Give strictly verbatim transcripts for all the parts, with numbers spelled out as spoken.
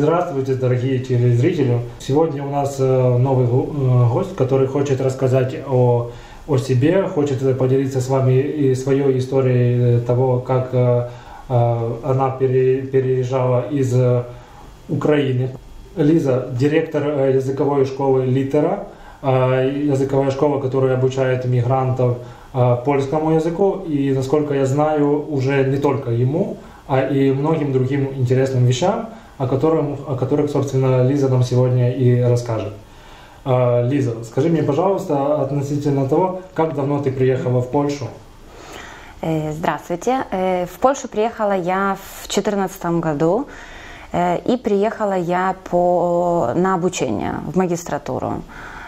Здравствуйте, дорогие телезрители! Сегодня у нас новый гость, который хочет рассказать о, о себе, хочет поделиться с вами и своей историей того, как она переезжала из Украины. Лиза, директор языковой школы Литера, языковая школа, которая обучает мигрантов польскому языку, и, насколько я знаю, уже не только ему, а и многим другим интересным вещам, о, котором, о которых, собственно, Лиза нам сегодня и расскажет. Лиза, скажи мне, пожалуйста, относительно того, как давно ты приехала в Польшу? Здравствуйте. В Польшу приехала я в две тысячи четырнадцатом году, и приехала я по, на обучение в магистратуру.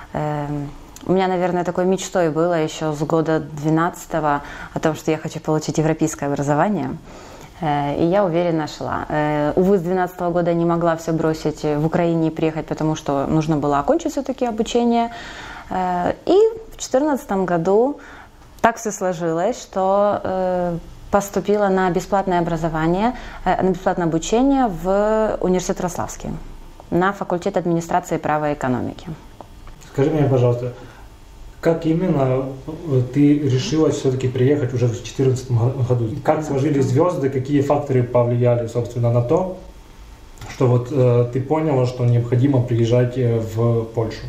У меня, наверное, такой мечтой было еще с года двенадцатого о том, что я хочу получить европейское образование. И я уверенно шла. Увы, с двенадцатого года не могла все бросить в Украине и приехать, потому что нужно было окончить все-таки обучение. И в две тысячи четырнадцатом году так все сложилось, что поступила на бесплатное образование, на бесплатное обучение в университет Вроцлавский, на факультет администрации, права и экономики. Скажи мне, пожалуйста, как именно ты решилась все-таки приехать уже в две тысячи четырнадцатом году? Как сложились звезды, какие факторы повлияли, собственно, на то, что вот э, ты поняла, что необходимо приезжать в Польшу?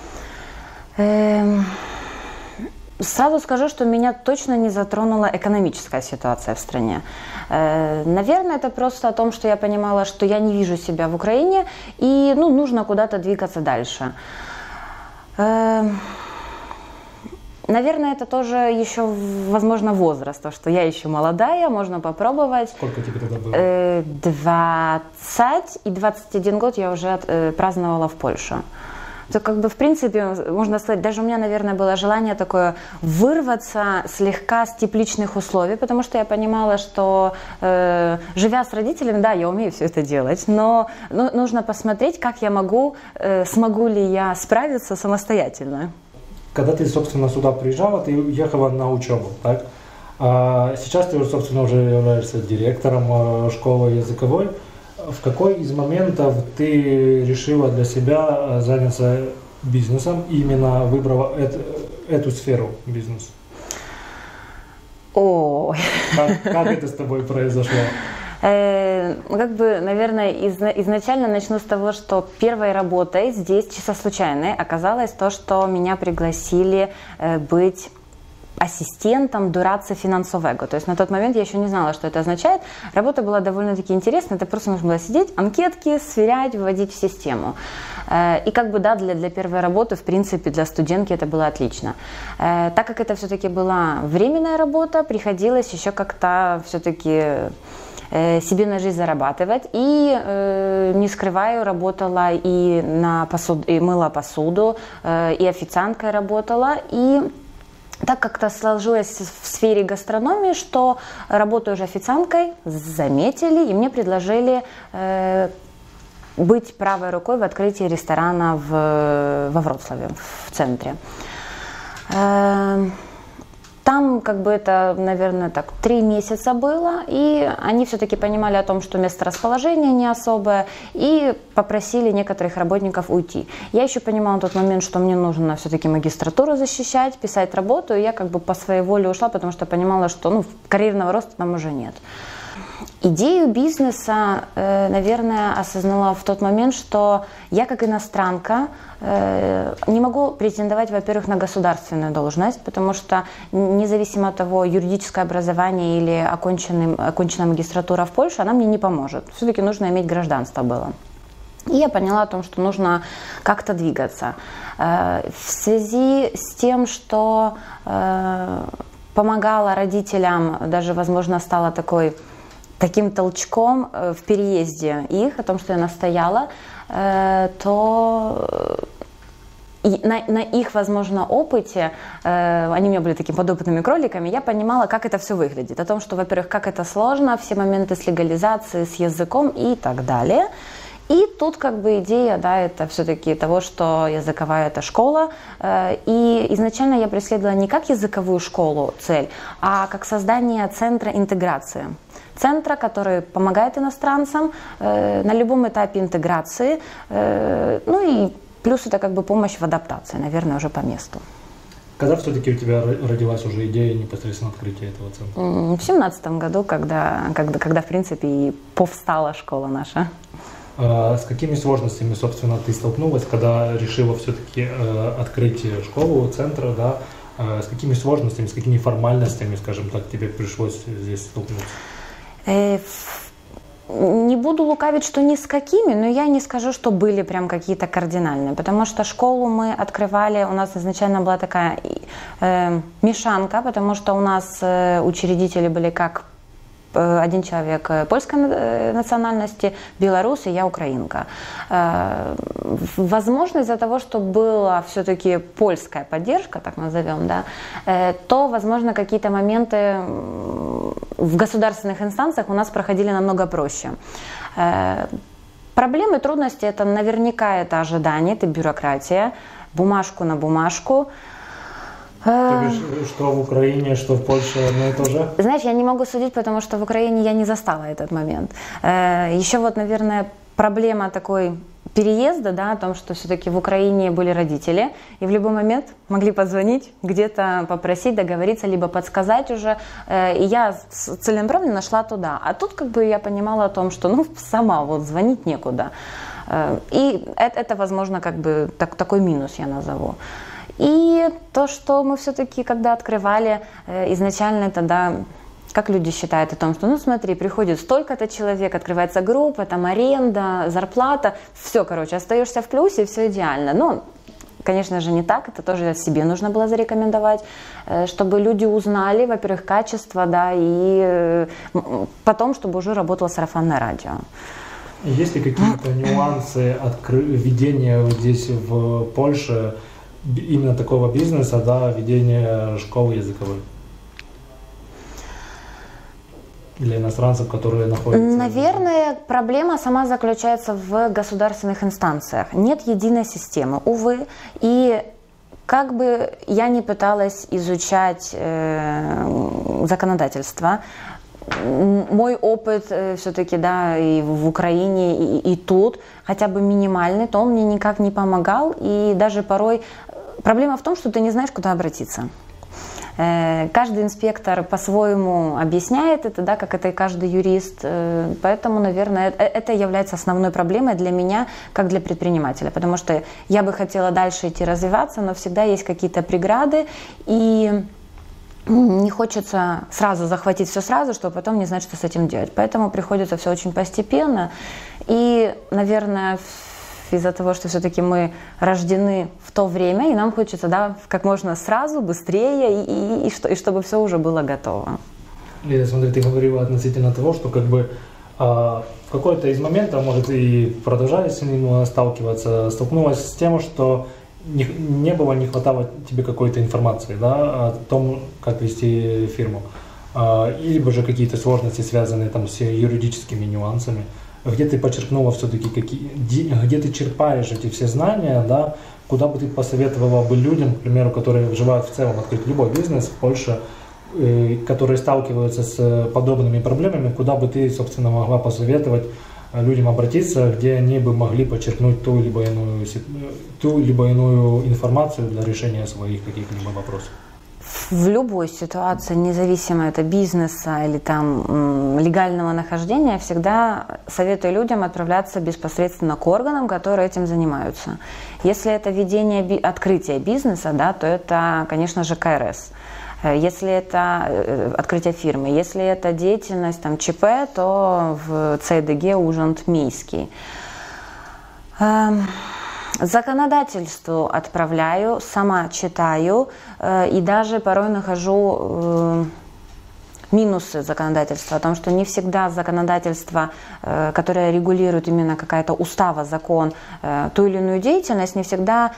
Эм... Сразу скажу, что меня точно не затронула экономическая ситуация в стране. Э, наверное, это просто о том, что я понимала, что я не вижу себя в Украине, и ну, нужно куда-то двигаться дальше. Э, Наверное, это тоже еще, возможно, возраст, то, что я еще молодая, можно попробовать. Сколько тебе тогда было? двадцать и двадцать один год я уже э, праздновала в Польше. То, как бы, в принципе, можно сказать, даже у меня, наверное, было желание такое вырваться слегка с тепличных условий, потому что я понимала, что, э, живя с родителями, да, я умею все это делать, но ну, нужно посмотреть, как я могу, э, смогу ли я справиться самостоятельно. Когда ты, собственно, сюда приезжала, ты уехала на учебу, так? А сейчас ты, собственно, уже являешься директором школы языковой. В какой из моментов ты решила для себя заняться бизнесом, именно выбрала эту, эту сферу бизнеса? О, как, как это с тобой произошло? Как бы, наверное, изначально начну с того, что первой работой здесь, чисто случайной, оказалось то, что меня пригласили быть ассистентом дорадцы финансового. То есть на тот момент я еще не знала, что это означает. Работа была довольно-таки интересная. Это просто нужно было сидеть, анкетки сверять, вводить в систему. И как бы, да, для, для первой работы, в принципе, для студентки это было отлично. Так как это все-таки была временная работа, приходилось еще как-то все-таки себе на жизнь зарабатывать. И, э, не скрываю, работала и, на посуд... и мыла посуду, э, и официанткой работала. И так как-то сложилось в сфере гастрономии, что работаю уже официанткой, заметили и мне предложили э, быть правой рукой в открытии ресторана в, во Вроцлаве, в центре. Э, Там, как бы, это, наверное, так, три месяца было, и они все-таки понимали о том, что месторасположение не особое, и попросили некоторых работников уйти. Я еще понимала на тот момент, что мне нужно все-таки магистратуру защищать, писать работу, и я как бы по своей воле ушла, потому что понимала, что ну, карьерного роста там уже нет. Идею бизнеса, наверное, осознала в тот момент, что я как иностранка не могу претендовать, во-первых, на государственную должность, потому что независимо от того, юридическое образование или оконченная магистратура в Польше, она мне не поможет. Все-таки нужно иметь гражданство было. И я поняла о том, что нужно как-то двигаться. В связи с тем, что помогала родителям, даже, возможно, стала такой... таким толчком в переезде их, о том, что я настояла, то на, на их, возможно, опыте, они у меня были такими подопытными кроликами, я понимала, как это все выглядит. О том, что, во-первых, как это сложно, все моменты с легализацией, с языком и так далее. И тут как бы идея, да, это все-таки того, что языковая это школа. И изначально я преследовала не как языковую школу цель, а как создание центра интеграции. Центра, который помогает иностранцам на любом этапе интеграции. Ну и плюс это как бы помощь в адаптации, наверное, уже по месту. Когда все-таки у тебя родилась уже идея непосредственно открытия этого центра? В семнадцатом году, когда, когда, когда в принципе и повстала школа наша. А с какими сложностями, собственно, ты столкнулась, когда решила все-таки э, открыть школу, центр, да? Э, с какими сложностями, с какими формальностями, скажем так, тебе пришлось здесь столкнуться? Э, не буду лукавить, что ни с какими, но я не скажу, что были прям какие-то кардинальные, потому что школу мы открывали, у нас изначально была такая э, мешанка, потому что у нас э, учредители были как один человек польской национальности, белорус, и я украинка. Возможно, из-за того, что была все-таки польская поддержка, так назовем, да, то, возможно, какие-то моменты в государственных инстанциях у нас проходили намного проще. Проблемы, трудности – это наверняка это ожидание, это бюрократия, бумажку на бумажку. То бишь, что в Украине, что в Польше одно и то же? Знаешь, я не могу судить, потому что в Украине я не застала этот момент. Еще вот, наверное, проблема такой переезда, да, о том, что все-таки в Украине были родители, и в любой момент могли позвонить, где-то попросить, договориться, либо подсказать уже. И я целенаправленно нашла туда. А тут как бы я понимала о том, что ну сама вот звонить некуда. И это, это возможно, как бы так, такой минус я назову. И то, что мы все-таки, когда открывали, изначально тогда, как люди считают о том, что, ну смотри, приходит столько-то человек, открывается группа, там аренда, зарплата, все, короче, остаешься в плюсе, все идеально. Но, конечно же, не так, это тоже себе нужно было зарекомендовать, чтобы люди узнали, во-первых, качество, да, и потом, чтобы уже работало сарафанное радио. Есть ли какие-то нюансы ведения здесь в Польше, именно такого бизнеса, да, ведения школы языковой для иностранцев, которые находятся? Наверное, проблема сама заключается в государственных инстанциях. Нет единой системы, увы. И как бы я ни пыталась изучать э, законодательство, мой опыт э, все-таки, да, и в Украине, и, и тут, хотя бы минимальный, то он мне никак не помогал. И даже порой проблема в том, что ты не знаешь, куда обратиться. Э, каждый инспектор по-своему объясняет это, да, как это и каждый юрист. Э, поэтому, наверное, это, это является основной проблемой для меня, как для предпринимателя. Потому что я бы хотела дальше идти развиваться, но всегда есть какие-то преграды. И не хочется сразу захватить все сразу, чтобы потом не знать, что с этим делать. Поэтому приходится все очень постепенно. И, наверное, из-за того, что все-таки мы рождены в то время, и нам хочется, да, как можно сразу, быстрее, и, и, и, и чтобы все уже было готово. Лида, смотри, ты говорила относительно того, что как бы а, в какой-то из моментов, может, и продолжая с ним сталкиваться, столкнулась с тем, что Не, не было, не хватало тебе какой-то информации, да, о том, как вести фирму, а, либо же какие-то сложности, связанные там с юридическими нюансами, где ты подчеркнула все-таки, какие, где ты черпаешь эти все знания, да, куда бы ты посоветовала бы людям, к примеру, которые желают в целом открыть любой бизнес в Польше, э, которые сталкиваются с подобными проблемами, куда бы ты, собственно, могла посоветовать людям обратиться, где они бы могли подчеркнуть ту либо иную, ту либо иную информацию для решения своих каких-либо вопросов? В любой ситуации, независимо это бизнеса или там легального нахождения, всегда советую людям отправляться непосредственно к органам, которые этим занимаются. Если это ведение, открытие бизнеса, да, то это, конечно же, ка эр эс. Если это открытие фирмы, если это деятельность там, ЧП, то в цей де ге Ужонт Мийский. Законодательству отправляю, сама читаю и даже порой нахожу минусы законодательства, о том, что не всегда законодательство, которое регулирует именно какая-то устава, закон, ту или иную деятельность, не всегда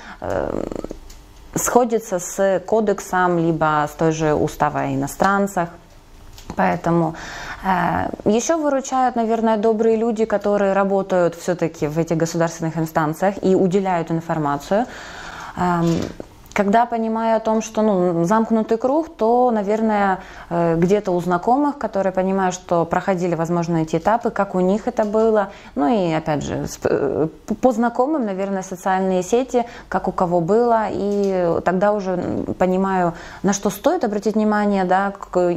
сходится с кодексом, либо с той же уставом о иностранцах. Поэтому э, еще выручают, наверное, добрые люди, которые работают все-таки в этих государственных инстанциях и уделяют информацию. Э, Когда понимаю о том, что ну, замкнутый круг, то, наверное, где-то у знакомых, которые понимают, что проходили, возможно, эти этапы, как у них это было. Ну и, опять же, по знакомым, наверное, социальные сети, как у кого было. И тогда уже понимаю, на что стоит обратить внимание, да,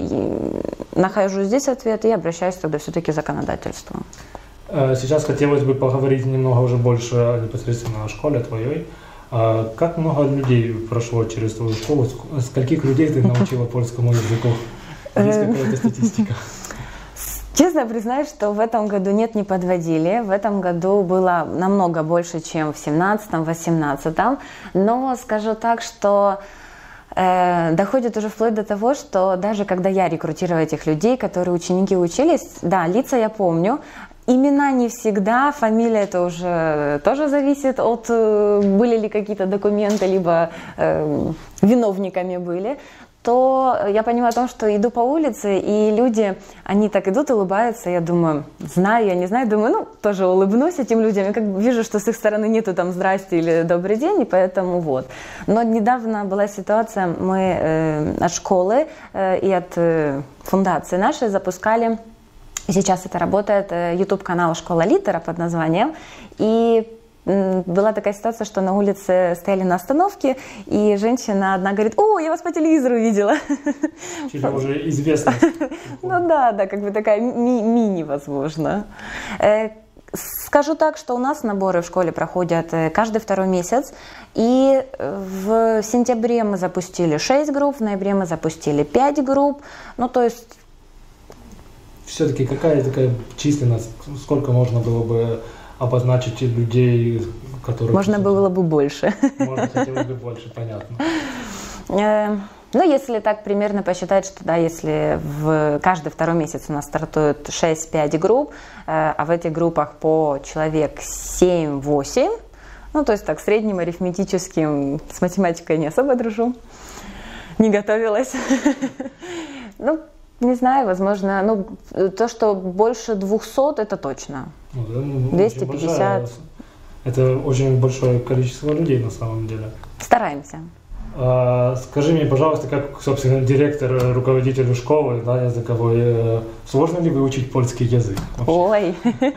нахожу здесь ответ и обращаюсь тогда все-таки к законодательству. Сейчас хотелось бы поговорить немного уже больше непосредственно о школе твоей. А как много людей прошло через твою школу? Скольких людей ты научила польскому языку? Есть какая-то статистика? Честно признаюсь, что в этом году нет, не подводили. В этом году было намного больше, чем в семнадцатом-восемнадцатом. Но скажу так, что э, доходит уже вплоть до того, что даже когда я рекрутировала этих людей, которые ученики учились, да, лица я помню, имена не всегда, фамилия это уже тоже зависит от, были ли какие-то документы, либо э, виновниками были, то я понимаю о том, что иду по улице, и люди, они так идут, улыбаются, я думаю, знаю, я не знаю, думаю, ну, тоже улыбнусь этим людям, я как бы вижу, что с их стороны нету там «здрасте» или «добрый день», и поэтому вот. Но недавно была ситуация, мы э, от школы э, и от э, фундации нашей запускали. Сейчас это работает YouTube-канал «Школа Литера» под названием. И была такая ситуация, что на улице стояли на остановке, и женщина одна говорит: «О, я вас по телевизору видела». Чуть уже известно. Ну да, да, как бы такая ми- мини, возможно. Скажу так, что у нас наборы в школе проходят каждый второй месяц, и в сентябре мы запустили шесть групп, в ноябре мы запустили пять групп, ну то есть... Все-таки какая такая численность, сколько можно было бы обозначить людей, которые... Можно было бы больше. Можно хотелось бы больше, понятно. Ну, если так примерно посчитать, что да, если в каждый второй месяц у нас стартует шесть-пять групп, а в этих группах по человек семь-восемь, ну, то есть так, средним арифметическим, с математикой не особо дружу, не готовилась. Ну, не знаю, возможно, ну, то, что больше двухсот, это точно. Ну, да, ну, двести пятьдесят. Большая, это очень большое количество людей на самом деле. Стараемся. А, скажи мне, пожалуйста, как, собственно, директор, руководитель школы, да, языковой, сложно ли выучить польский язык? Ой.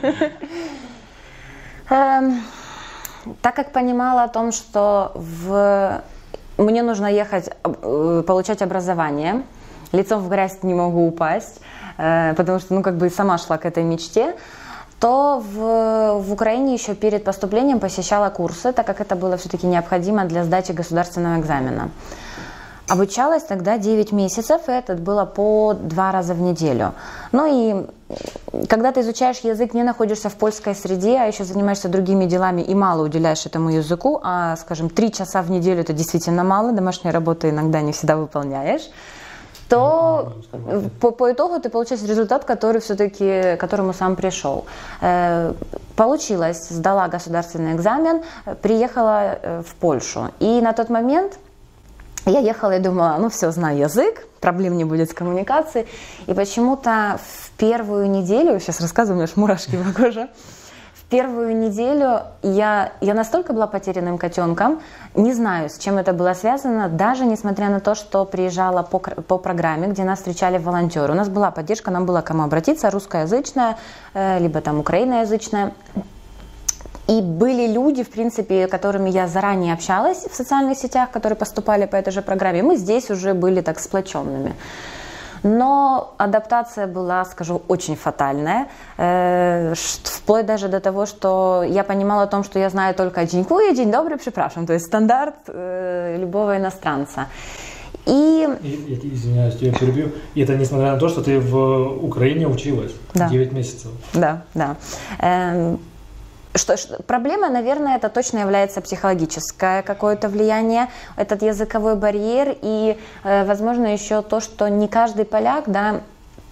Так как понимала о том, что в... мне нужно ехать получать образование, лицом в грязь не могу упасть, потому что, ну, как бы сама шла к этой мечте, то в, в Украине еще перед поступлением посещала курсы, так как это было все-таки необходимо для сдачи государственного экзамена. Обучалась тогда девять месяцев, и это было по два раза в неделю. Ну и когда ты изучаешь язык, не находишься в польской среде, а еще занимаешься другими делами и мало уделяешь этому языку, а, скажем, три часа в неделю это действительно мало, домашние работы иногда не всегда выполняешь, то по, по итогу ты получаешь результат, который все-таки, к которому сам пришел. Э, получилось, сдала государственный экзамен, приехала в Польшу. И на тот момент я ехала и думала, ну все, знаю язык, проблем не будет с коммуникацией. И почему-то в первую неделю, сейчас рассказываю, у меня аж мурашки по коже, в первую неделю я, я настолько была потерянным котенком, не знаю, с чем это было связано, даже несмотря на то, что приезжала по, по программе, где нас встречали волонтеры. У нас была поддержка, нам было к кому обратиться, русскоязычная, либо там украиноязычная. И были люди, в принципе, которыми я заранее общалась в социальных сетях, которые поступали по этой же программе. Мы здесь уже были так сплоченными. Но адаптация была, скажу, очень фатальная, э, вплоть даже до того, что я понимала о том, что я знаю только «дзинькую», «день добрый», «препрашам», то есть стандарт э, любого иностранца. И... И, извиняюсь, я перебью. И это несмотря на то, что ты в Украине училась да. девять месяцев. Да, да. Э, Что, что, проблема, наверное, это точно является психологическое какое-то влияние, этот языковой барьер и, э, возможно, еще то, что не каждый поляк, да,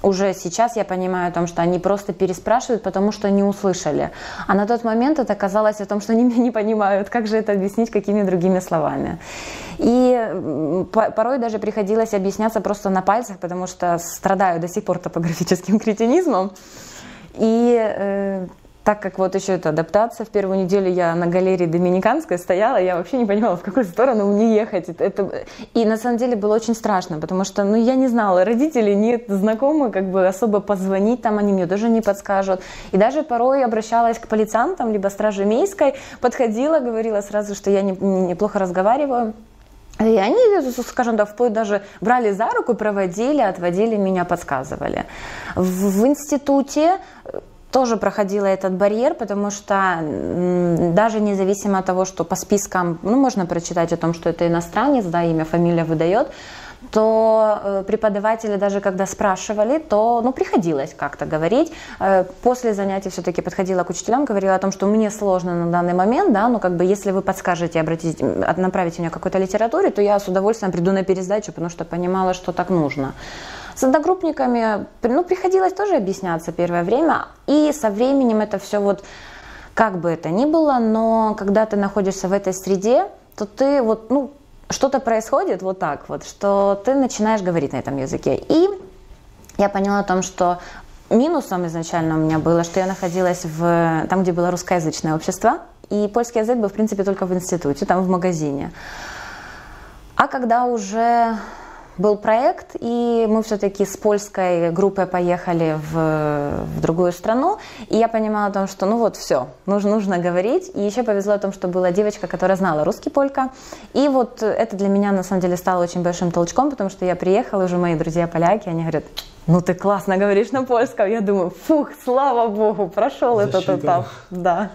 уже сейчас я понимаю о том, что они просто переспрашивают, потому что не услышали. А на тот момент это казалось о том, что они меня не понимают, как же это объяснить какими другими словами. И порой даже приходилось объясняться просто на пальцах, потому что страдаю до сих пор топографическим кретинизмом. И э, так как вот еще эта адаптация, в первую неделю я на галерее Доминиканской стояла, я вообще не понимала, в какую сторону мне ехать. Это... И на самом деле было очень страшно, потому что ну, я не знала, родителей нет, знакомых, как бы особо позвонить, там они мне тоже не подскажут. И даже порой обращалась к полициантам, либо страже Мейской, подходила, говорила сразу, что я не, неплохо разговариваю. И они, скажем так, вплоть даже брали за руку, проводили, отводили меня, подсказывали. В, в институте тоже проходила этот барьер, потому что даже независимо от того, что по спискам, ну, можно прочитать о том, что это иностранец, да, имя, фамилия выдает, то преподаватели даже когда спрашивали, то ну, приходилось как-то говорить. После занятий все-таки подходила к учителям, говорила о том, что мне сложно на данный момент, да, но как бы если вы подскажете, обратите, направите меня к какой-то литературе, то я с удовольствием приду на пересдачу, потому что понимала, что так нужно. С одногруппниками ну, приходилось тоже объясняться первое время, и со временем это все вот, как бы это ни было, но когда ты находишься в этой среде, то ты вот, ну, что-то происходит вот так вот, что ты начинаешь говорить на этом языке. И я поняла о том, что минусом изначально у меня было, что я находилась в, там, где было русскоязычное общество, и польский язык был, в принципе, только в институте, там в магазине. А когда уже был проект, и мы все-таки с польской группой поехали в, в другую страну, и я понимала о том, что ну вот все, нужно, нужно говорить. И еще повезло о том, что была девочка, которая знала русский, полька. И вот это для меня на самом деле стало очень большим толчком, потому что я приехала, уже мои друзья поляки, они говорят: ну ты классно говоришь на польском. Я думаю, фух, слава богу, прошел этот этап. Да.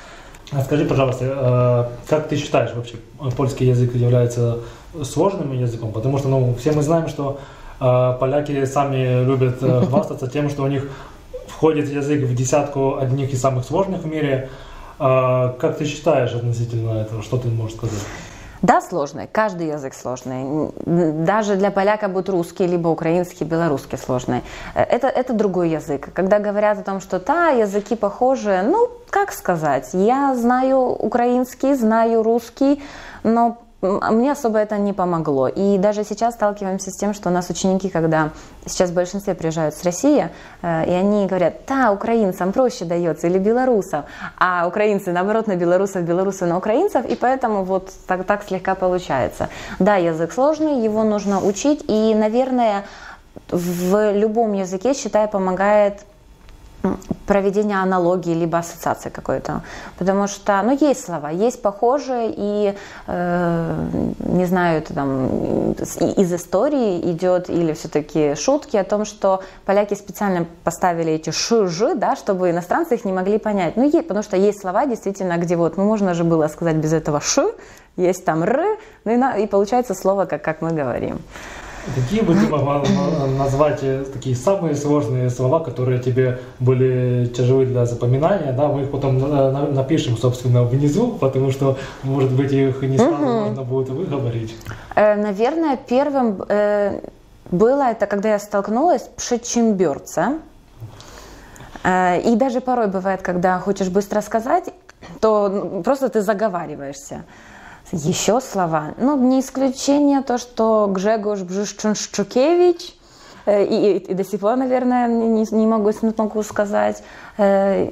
А скажи, пожалуйста, как ты считаешь, вообще польский язык является сложным языком? Потому что ну, все мы знаем, что э, поляки сами любят э, хвастаться тем, что у них входит язык в десятку одних из самых сложных в мире. Э, как ты считаешь относительно этого? Что ты можешь сказать? Да, сложный. Каждый язык сложный. Даже для поляка будет русский, либо украинский, белорусский сложный. Это, это другой язык. Когда говорят о том, что да, языки похожи, ну, как сказать? Я знаю украинский, знаю русский, но мне особо это не помогло. И даже сейчас сталкиваемся с тем, что у нас ученики, когда сейчас в большинстве приезжают с России, и они говорят: да, украинцам проще дается, или белорусам, а украинцы, наоборот, на белорусов, белорусы на украинцев, и поэтому вот так, так слегка получается. Да, язык сложный, его нужно учить, и, наверное, в любом языке, считай, помогает проведение аналогии либо ассоциации какой-то, потому что, ну, есть слова, есть похожие, и, э, не знаю, это там из истории идет, или все-таки шутки о том, что поляки специально поставили эти ш-ж, да, чтобы иностранцы их не могли понять. Ну, есть, потому что есть слова, действительно, где вот, ну, можно же было сказать без этого ш, есть там р, ну, и, на, и получается слово, как, как мы говорим. Какие бы ты могла назвать такие самые сложные слова, которые тебе были тяжелы для запоминания, да, мы их потом напишем, собственно, внизу, потому что, может быть, их не сразу mm-hmm. можно будет выговорить. Наверное, первым было это, когда я столкнулась с пшечимбёрца. И даже порой бывает, когда хочешь быстро сказать, то просто ты заговариваешься. Еще слова. Ну, не исключение то, что Гжегош Бжишчуншчукевич, и, и, и до сих пор, наверное, не, не могу, не могу сказать, э,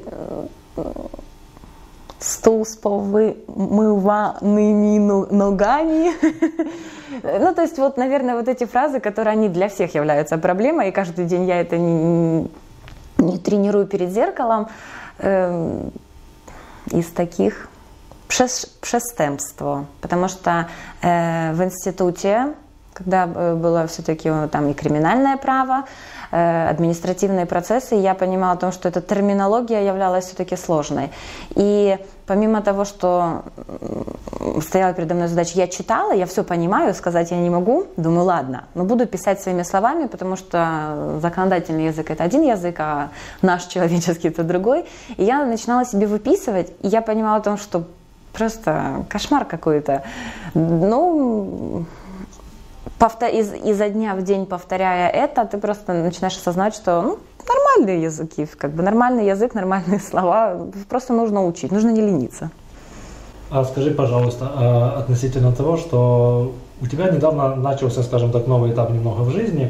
стул с повымыванными ногами. Ну, то есть, вот, наверное, вот эти фразы, которые они для всех являются проблемой, и каждый день я это не, не тренирую перед зеркалом, э, из таких... Przestępstwo, потому что э, в институте, когда было все-таки там и криминальное право, э, административные процессы, я понимала о том, что эта терминология являлась все-таки сложной. И помимо того, что стояла передо мной задача, я читала, я все понимаю, сказать я не могу, думаю, ладно, но буду писать своими словами, потому что законодательный язык — это один язык, а наш человеческий — это другой. И я начинала себе выписывать, и я понимала о том, что просто кошмар какой-то. Ну, повтор... из... изо дня в день повторяя это, ты просто начинаешь осознать, что ну, нормальные языки, как бы нормальный язык, нормальные слова, просто нужно учить, нужно не лениться. А скажи, пожалуйста, относительно того, что у тебя недавно начался, скажем так, новый этап немного в жизни.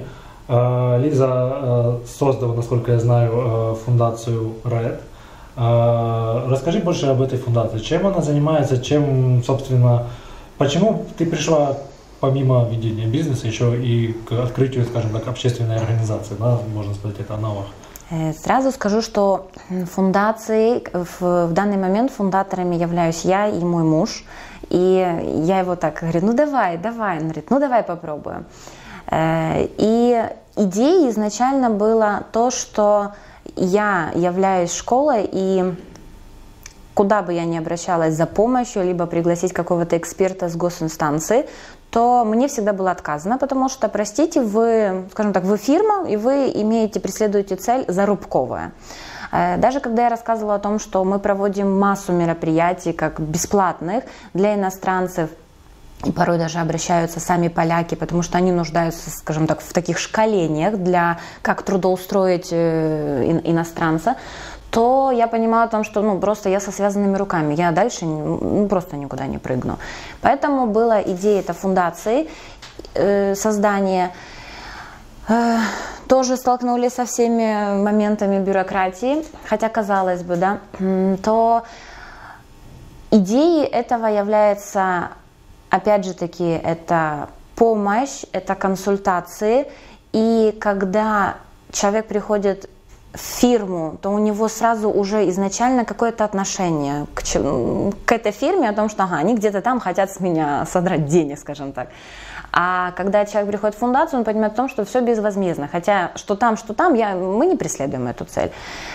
Лиза создала, насколько я знаю, фундацию ред. Расскажи больше об этой фундации. Чем она занимается, чем, собственно, почему ты пришла помимо ведения бизнеса еще и к открытию, скажем так, общественной организации, да, можно сказать, это аналог? Сразу скажу, что фундацией, в, в данный момент фундаторами являюсь я и мой муж. И я его так говорю, ну давай, давай. Он говорит, ну давай попробуем. И идеей изначально было то, что я являюсь школой, и куда бы я ни обращалась за помощью, либо пригласить какого-то эксперта с госинстанции, то мне всегда было отказано, потому что, простите, вы, скажем так, вы фирма, и вы имеете, преследуете цель зарубковая. Даже когда я рассказывала о том, что мы проводим массу мероприятий, как бесплатных для иностранцев, и порой даже обращаются сами поляки, потому что они нуждаются, скажем так, в таких школениях для как трудоустроить иностранца, то я понимала о том, что ну, просто я со связанными руками, я дальше ну, просто никуда не прыгну. Поэтому была идея этой фундации, э, создания. Э, тоже столкнулись со всеми моментами бюрократии, хотя казалось бы, да, то идеей этого является, опять же таки, это помощь, это консультации, и когда человек приходит в фирму, то у него сразу уже изначально какое-то отношение к, к этой фирме, о том, что ага, они где-то там хотят с меня содрать денег, скажем так. А когда человек приходит в фундацию, он понимает о том, что все безвозмездно. Хотя что там, что там, я, мы не преследуем эту цель.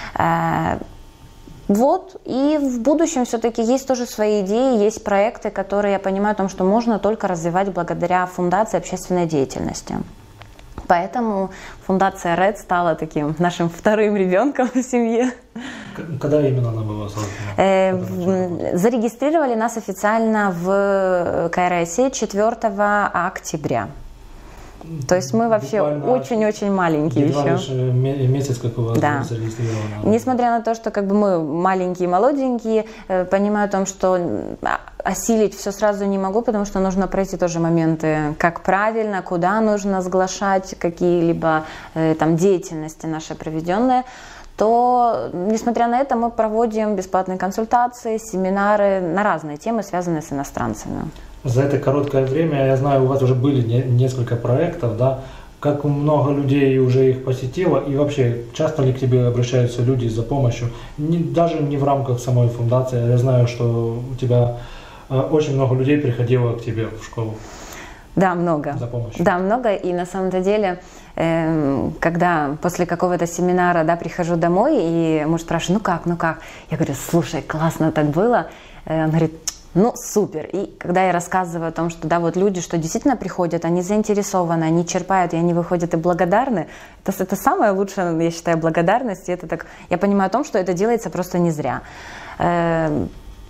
Вот, и в будущем все-таки есть тоже свои идеи, есть проекты, которые я понимаю о том, что можно только развивать благодаря фундации общественной деятельности. Поэтому фундация ред стала таким нашим вторым ребенком в семье. Когда именно она была создана? Э, зарегистрировали нас официально в КРСе четвёртого октября. То есть мы вообще очень-очень маленькие еще. Лишь месяц, как у вас да. зарегистрировано. Несмотря на то, что как бы мы маленькие, молоденькие, понимаю о том, что осилить все сразу не могу, потому что нужно пройти тоже моменты, как правильно, куда нужно сглашать какие-либо там деятельности наши проведенные, то, несмотря на это, мы проводим бесплатные консультации, семинары на разные темы, связанные с иностранцами. За это короткое время, я знаю, у вас уже были не, несколько проектов, да? Как много людей уже их посетило, и вообще, часто ли к тебе обращаются люди за помощью? Не, даже не в рамках самой фундации, я знаю, что у тебя э, очень много людей приходило к тебе в школу. Да, много. За помощью. Да, много, и на самом-то деле, э, когда после какого-то семинара, да, прихожу домой, и муж спрашивает, ну как, ну как? Я говорю, слушай, классно так было. Э, он говорит, ну, супер. И когда я рассказываю о том, что да, вот люди, что действительно приходят, они заинтересованы, они черпают, и они выходят и благодарны, это, это самая лучшая, я считаю, благодарность. И это так, я понимаю о том, что это делается просто не зря. Э,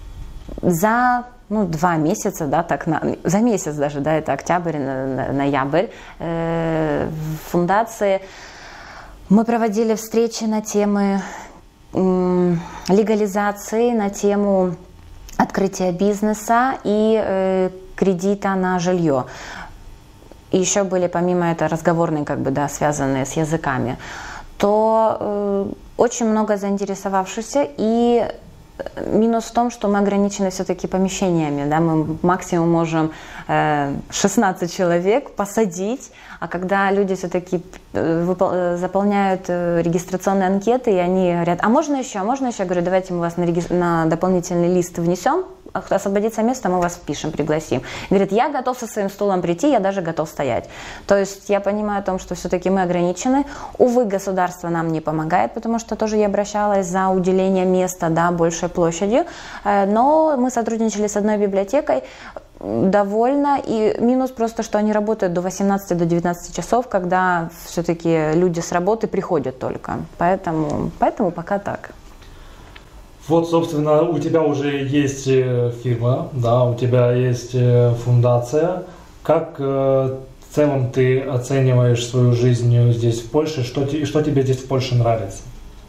за ну, два месяца, да, так, на, за месяц даже, да, это октябрь, на, на, ноябрь, э, в фундации мы проводили встречи на темы э, легализации, на тему открытия бизнеса и э, кредита на жилье. И еще были помимо этого разговорные, как бы, да, связанные с языками. То э, очень много заинтересовавшихся, и минус в том, что мы ограничены все-таки помещениями, да, мы максимум можем э, шестнадцать человек посадить, а когда люди все-таки э, заполняют э, регистрационные анкеты, и они говорят, а можно еще, а можно еще, я говорю, давайте мы вас на, реги... на дополнительный лист внесем, освободится место, мы вас впишем, пригласим. Говорит, я готов со своим стулом прийти, я даже готов стоять. То есть я понимаю о том, что все-таки мы ограничены. Увы, государство нам не помогает, потому что тоже я обращалась за уделение места, да, большей площадью. Но мы сотрудничали с одной библиотекой, довольно. И минус просто, что они работают до восемнадцати, до девятнадцати часов, когда все-таки люди с работы приходят только. Поэтому, поэтому пока так. Вот, собственно, у тебя уже есть фирма, да, у тебя есть фундация. Как э, в целом ты оцениваешь свою жизнь здесь, в Польше? Что, что тебе здесь в Польше нравится?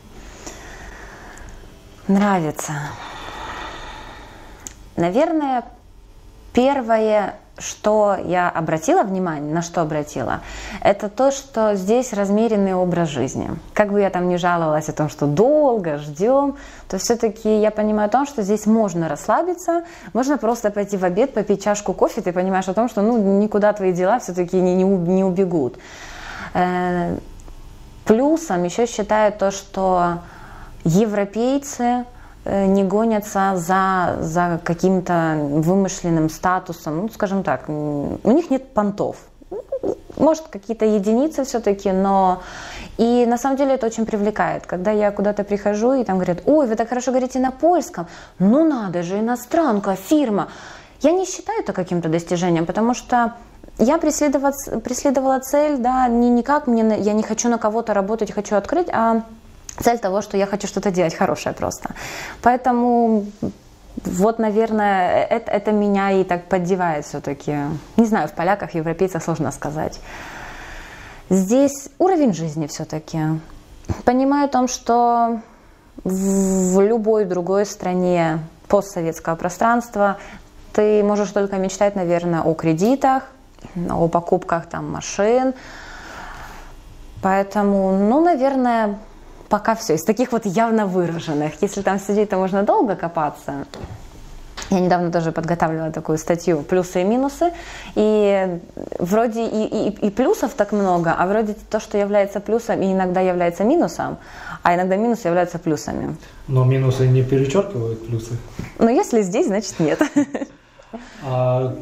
Нравится. Наверное, первое, что я обратила внимание, на что обратила, это то, что здесь размеренный образ жизни. Как бы я там ни жаловалась о том, что долго ждем, то все-таки я понимаю о том, что здесь можно расслабиться, можно просто пойти в обед, попить чашку кофе, ты понимаешь о том, что ну, никуда твои дела все-таки не, не, не убегут. Плюсом еще считаю то, что европейцы не гонятся за, за каким-то вымышленным статусом, ну, скажем так, у них нет понтов. Может, какие-то единицы все-таки, но... И на самом деле это очень привлекает. Когда я куда-то прихожу, и там говорят: ой, вы так хорошо говорите на польском, ну надо же, иностранка, фирма. Я не считаю это каким-то достижением, потому что я преследовала, преследовала цель, да, не никак, мне, я не хочу на кого-то работать, хочу открыть, а... цель того, что я хочу что-то делать хорошее просто. Поэтому вот, наверное, это, это меня и так поддевает все-таки. Не знаю, в поляках, европейцах сложно сказать. Здесь уровень жизни все-таки. Понимаю о том, что в любой другой стране постсоветского пространства ты можешь только мечтать, наверное, о кредитах, о покупках там машин. Поэтому, ну, наверное... Пока все. Из таких вот явно выраженных. Если там сидеть, то можно долго копаться. Я недавно тоже подготавливала такую статью «Плюсы и минусы». И вроде и, и, и плюсов так много, а вроде то, что является плюсом, и иногда является минусом, а иногда минусы являются плюсами. Но минусы не перечеркивают плюсы? Но если здесь, значит нет. А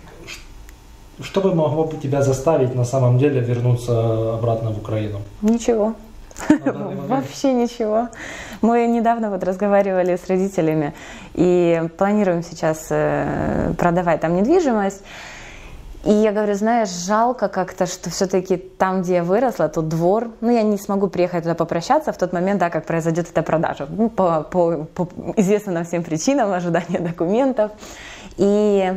что бы могло бы тебя заставить на самом деле вернуться обратно в Украину? Ничего. Вообще ничего. Мы недавно вот разговаривали с родителями и планируем сейчас продавать там недвижимость. И я говорю: знаешь, жалко как-то, что все-таки там, где я выросла, тот двор, ну, я не смогу приехать туда попрощаться в тот момент, да, как произойдет эта продажа. Ну, по, по, по известным нам всем причинам, ожидания документов. И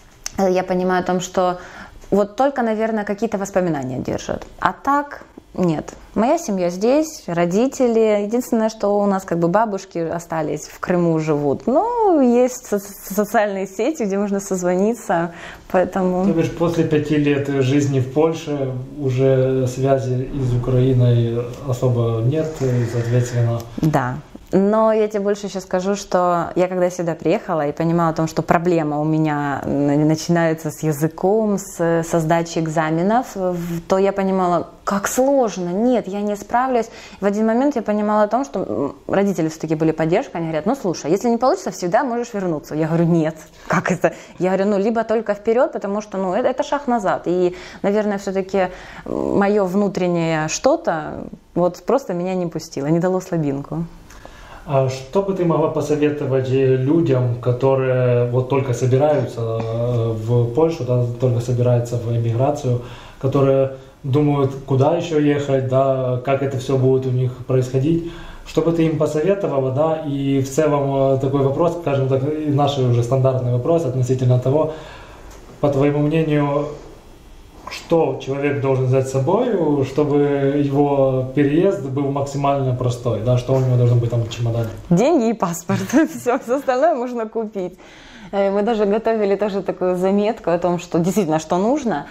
я понимаю о том, что вот только, наверное, какие-то воспоминания держат. А так... Нет. Моя семья здесь, родители. Единственное, что у нас как бы бабушки остались в Крыму, живут. Ну, есть со- социальные сети, где можно созвониться, поэтому... То бишь, после пяти лет жизни в Польше уже связи из Украины особо нет, и, соответственно... Да. Но я тебе больше еще скажу, что я когда сюда приехала и понимала о том, что проблема у меня начинается с языком, с, со сдачей экзаменов, то я понимала, как сложно, нет, я не справлюсь. В один момент я понимала о том, что родители все-таки были поддержкой, они говорят: ну слушай, если не получится, всегда можешь вернуться. Я говорю: нет, как это? Я говорю: ну либо только вперед, потому что ну, это, это шаг назад. И, наверное, все-таки мое внутреннее что-то вот просто меня не пустило, не дало слабинку. А что бы ты могла посоветовать людям, которые вот только собираются в Польшу, да, только собираются в эмиграцию, которые думают, куда еще ехать, да, как это все будет у них происходить? Что бы ты им посоветовала, да, и в целом такой вопрос, скажем так, наш уже стандартный вопрос относительно того, по твоему мнению, что человек должен взять с собой, чтобы его переезд был максимально простой, да, что у него должно быть там в чемодане? Деньги и паспорт, все, все остальное можно купить. Мы даже готовили тоже такую заметку о том, что действительно, что нужно.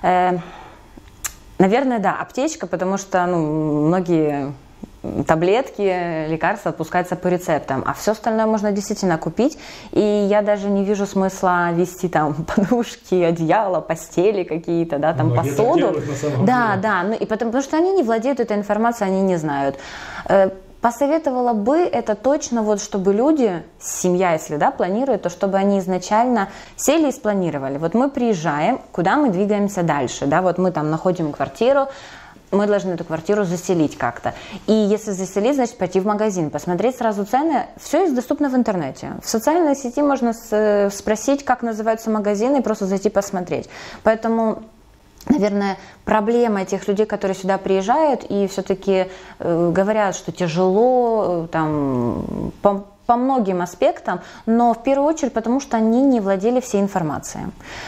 Наверное, да, аптечка, потому что ну, многие таблетки, лекарства отпускаются по рецептам, а все остальное можно действительно купить. И я даже не вижу смысла вести там подушки, одеяло, постели какие-то, да, там многие посуду. Делают, да, деле. да, ну и потому, потому что они не владеют этой информацией, они не знают. Посоветовала бы это точно, вот, чтобы люди, семья, если да, планирует, то чтобы они изначально сели и спланировали. Вот мы приезжаем, куда мы двигаемся дальше, да, вот мы там находим квартиру, мы должны эту квартиру заселить как-то. И если заселить, значит пойти в магазин, посмотреть сразу цены. Все есть доступно в интернете. В социальной сети можно спросить, как называются магазины, и просто зайти посмотреть. Поэтому, наверное, проблема этих людей, которые сюда приезжают и все-таки э, говорят, что тяжело, э, там, по, по многим аспектам, но в первую очередь потому, что они не владели всей информацией.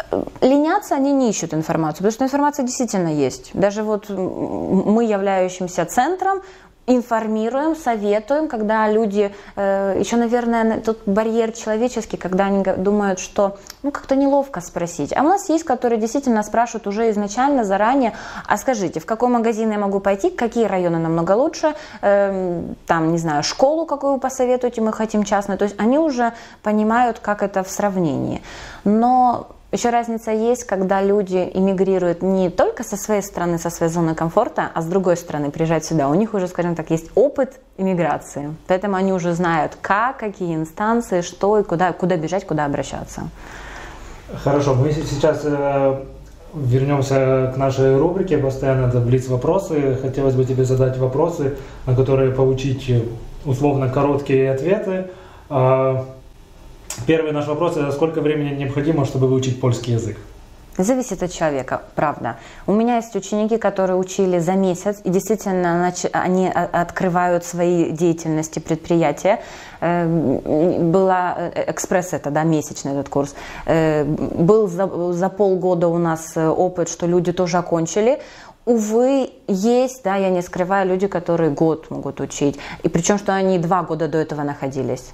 Ленятся, они не ищут информацию, потому что информация действительно есть. Даже вот мы, являющимся центром, информируем, советуем, когда люди, э, еще, наверное, тут барьер человеческий, когда они думают, что ну как-то неловко спросить. А у нас есть, которые действительно спрашивают уже изначально, заранее, а скажите, в какой магазин я могу пойти, какие районы намного лучше, э, там, не знаю, школу какую посоветуете, мы хотим частную. То есть они уже понимают, как это в сравнении. Но еще разница есть, когда люди эмигрируют не только со своей стороны, со своей зоны комфорта, а с другой стороны приезжают сюда. У них уже, скажем так, есть опыт эмиграции. Поэтому они уже знают, как, какие инстанции, что и куда, куда бежать, куда обращаться. Хорошо, мы сейчас э, вернемся к нашей рубрике, постоянно это блиц-вопросы. Хотелось бы тебе задать вопросы, на которые получить условно короткие ответы. Э, Первый наш вопрос – это сколько времени необходимо, чтобы выучить польский язык? Зависит от человека, правда. У меня есть ученики, которые учили за месяц, и действительно они открывают свои деятельности, предприятия. Была экспресс, это, да, месячный этот курс. Был за, за полгода у нас опыт, что люди тоже окончили. Увы, есть, да, я не скрываю, люди, которые год могут учить. И причем, что они два года до этого находились.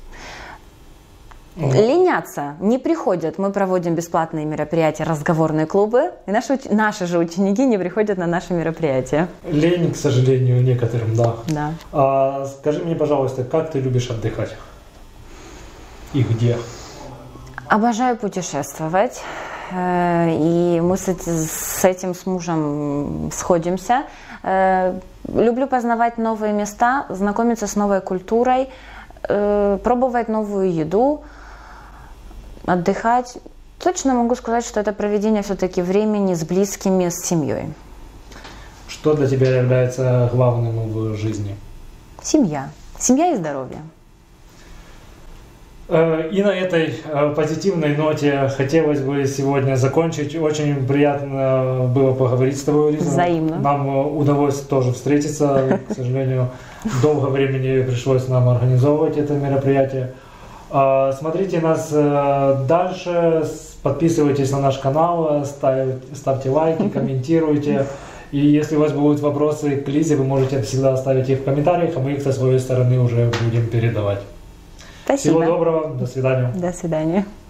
Ленятся, не приходят. Мы проводим бесплатные мероприятия, разговорные клубы, и наши, наши же ученики не приходят на наши мероприятия. Лень, к сожалению, некоторым, да. Да. А, скажи мне, пожалуйста, как ты любишь отдыхать? И где? Обожаю путешествовать. И мы с этим с мужем сходимся. Люблю познавать новые места, знакомиться с новой культурой, пробовать новую еду, отдыхать. Точно могу сказать, что это проведение все-таки времени с близкими, с семьей. Что для тебя является главным в жизни? Семья. Семья и здоровье. И на этой позитивной ноте хотелось бы сегодня закончить. Очень приятно было поговорить с тобой, Лиза. Взаимно. Нам удалось тоже встретиться. К сожалению, долго времени пришлось нам организовывать это мероприятие. Смотрите нас дальше, подписывайтесь на наш канал, ставьте лайки, комментируйте. И если у вас будут вопросы к Лизе, вы можете всегда оставить их в комментариях, а мы их со своей стороны уже будем передавать. Спасибо. Всего доброго, до свидания. До свидания.